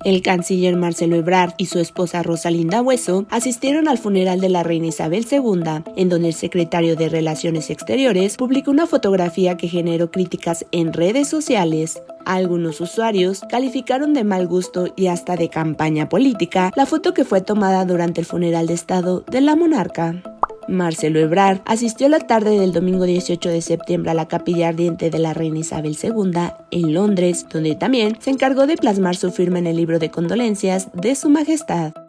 El canciller Marcelo Ebrard y su esposa Rosalinda Bueso asistieron al funeral de la reina Isabel II, en donde el secretario de Relaciones Exteriores publicó una fotografía que generó críticas en redes sociales. Algunos usuarios calificaron de mal gusto y hasta de campaña política la foto que fue tomada durante el funeral de Estado de la monarca. Marcelo Ebrard asistió la tarde del domingo 18 de septiembre a la capilla ardiente de la reina Isabel II en Londres, donde también se encargó de plasmar su firma en el libro de condolencias de su majestad.